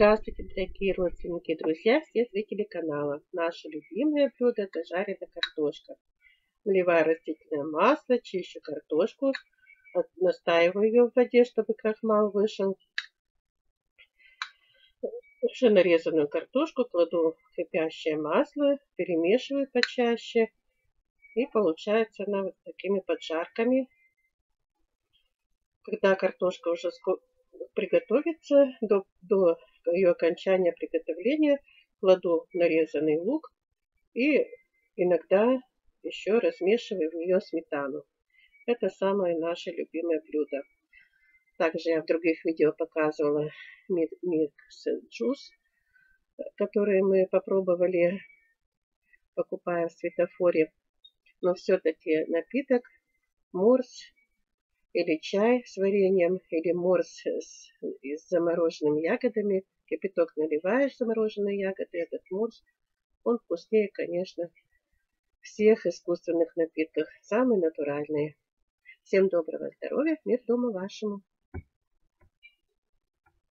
Здравствуйте, дорогие родственники и друзья, все зрители канала. Наше любимое блюдо – это жареная картошка. Наливаю растительное масло, чищу картошку, настаиваю ее в воде, чтобы крахмал вышел. Уже нарезанную картошку кладу в кипящее масло, перемешиваю почаще. И получается она вот такими поджарками. Когда картошка уже приготовится, до ее окончания приготовления, кладу нарезанный лук и иногда еще размешиваю в нее сметану. Это самое наше любимое блюдо. Также я в других видео показывала микс джус, который мы попробовали, покупая в светофоре. Но все-таки напиток морс или чай с вареньем, или морс с замороженными ягодами. Кипяток наливаешь замороженные ягоды, этот морс, он вкуснее, конечно, всех искусственных напитков. Самый натуральный. Всем доброго здоровья, мир дому вашему.